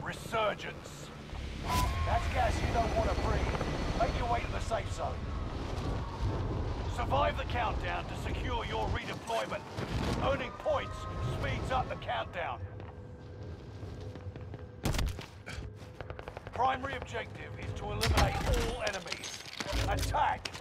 Resurgence. That's gas you don't want to breathe. Make your way to the safe zone. Survive the countdown to secure your redeployment. Earning points speeds up the countdown. Primary objective is to eliminate all enemies. Attack!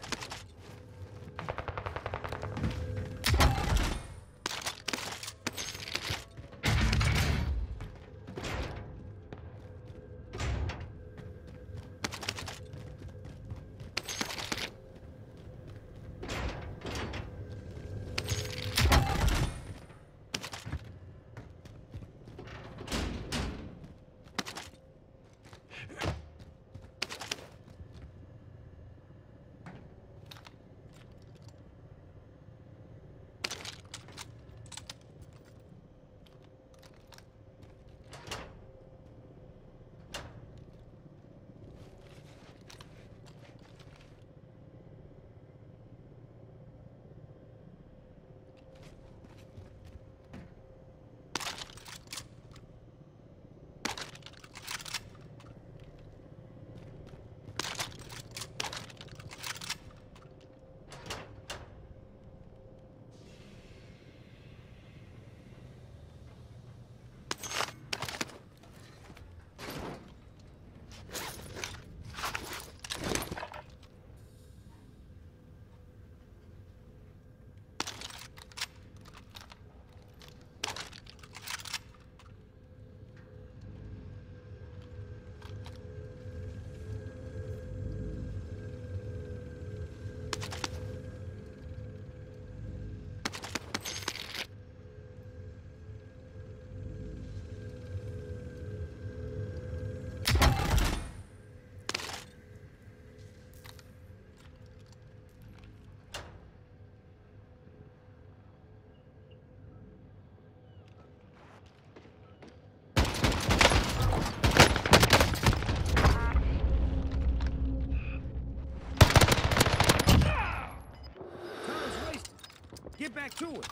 Get back to it.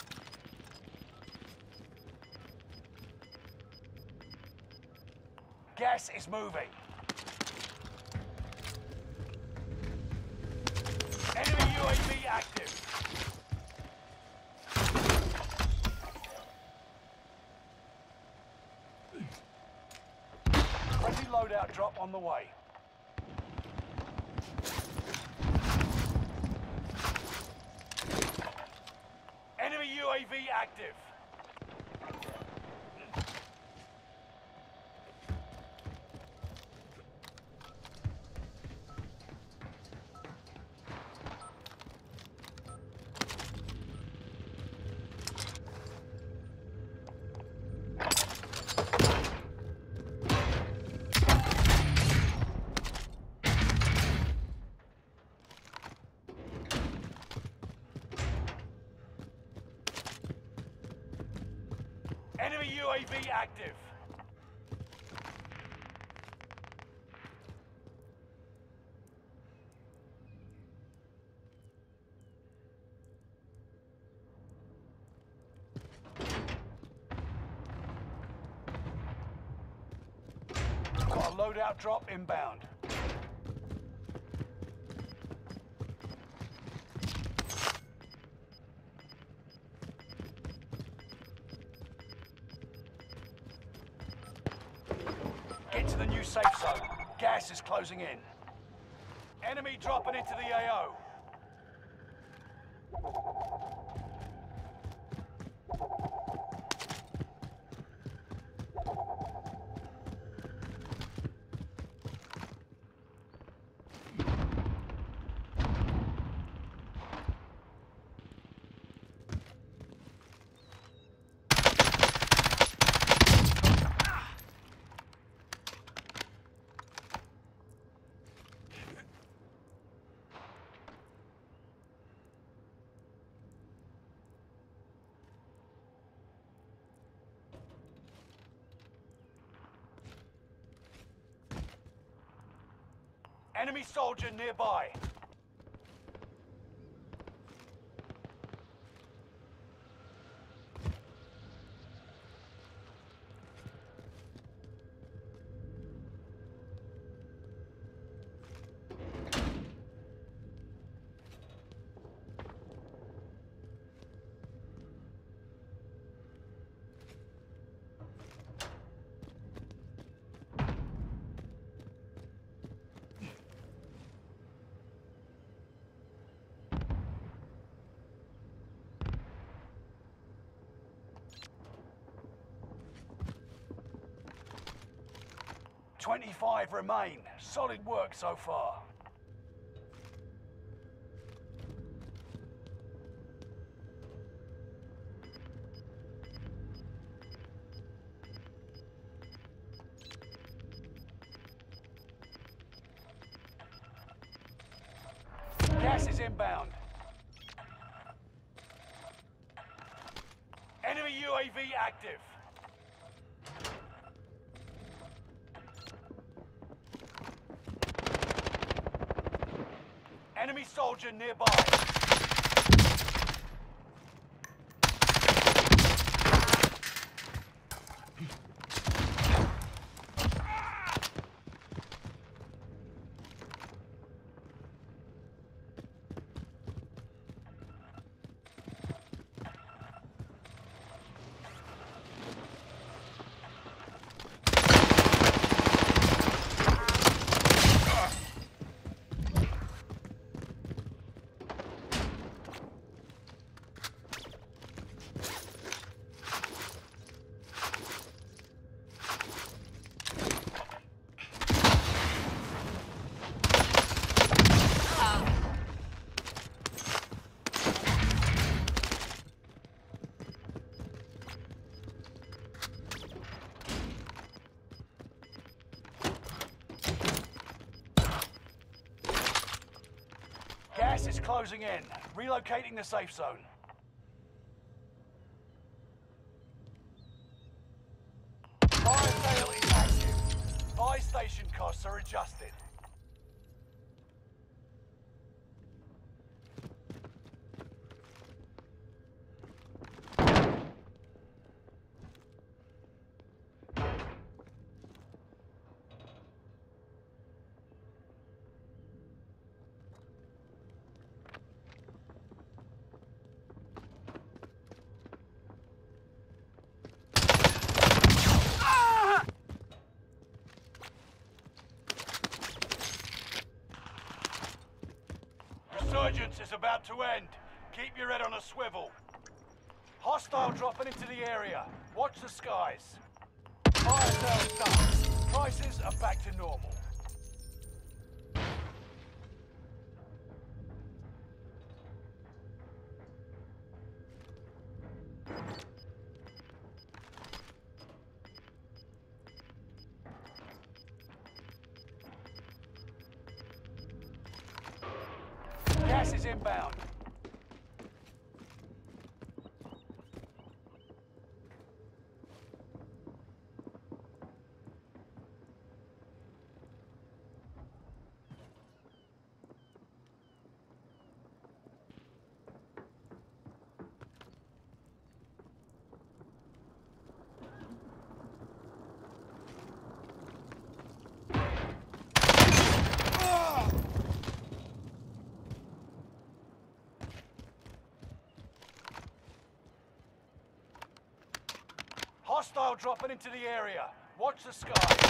Gas is moving. Enemy UAV active. Friendly loadout drop on the way. Enemy UAV active. Enemy UAV active. Got a loadout drop inbound. Get to the new safe zone. Gas is closing in. Enemy dropping into the AO. Enemy soldier nearby. 25 remain. Solid work so far. Gas is inbound. Enemy UAV active. Enemy soldier nearby. Gas is closing in. Relocating the safe zone. Fire sale is active. Buy station costs are adjusted. Resurgence is about to end. Keep your head on a swivel. Hostile dropping into the area. Watch the skies. Fire sales done. Prices are back to normal. Gas is inbound. Hostile dropping into the area. Watch the sky.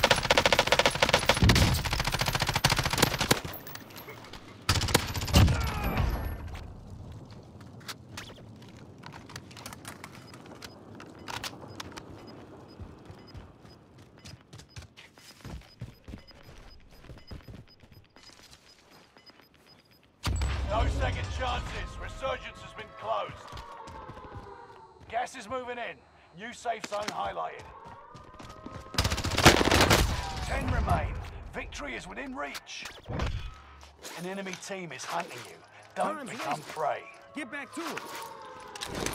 No second chances. Resurgence has been closed. Gas is moving in. New safe zone highlighted. 10 remain. Victory is within reach. An enemy team is hunting you. Don't Time's become wasted. prey. Get back to it.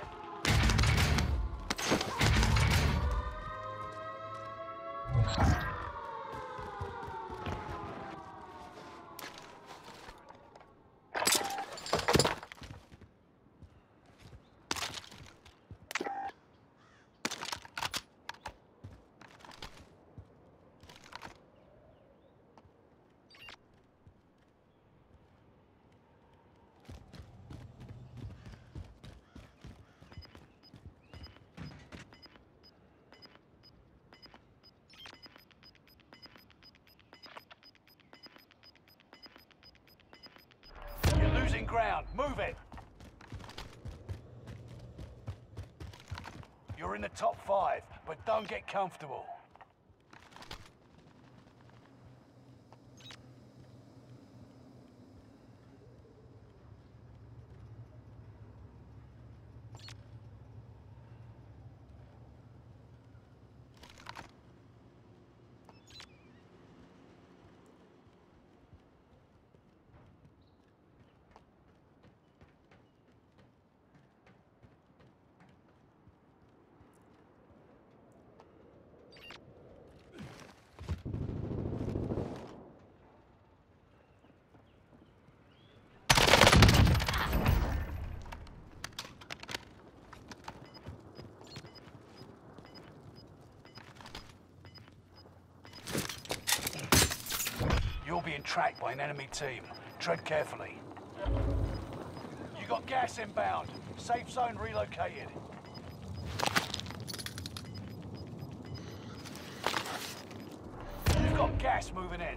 Losing ground. Move it. You're in the top 5, but don't get comfortable. being tracked by an enemy team. Tread carefully. You got gas inbound. Safe zone relocated. You've got gas moving in.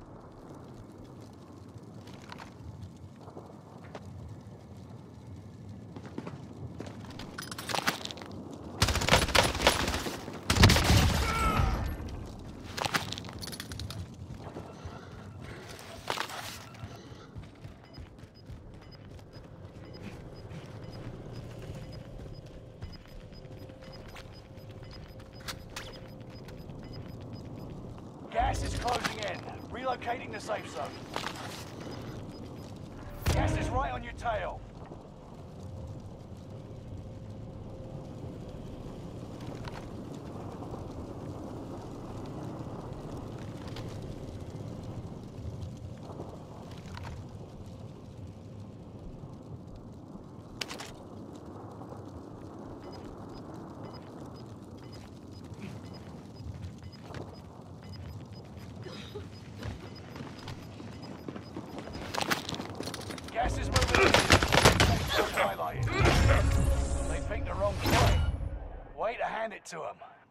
Gas is closing in. Relocating the safe zone. Gas is right on your tail. Gas is moving in. Highlighted. They picked the wrong point. Way to hand it to them.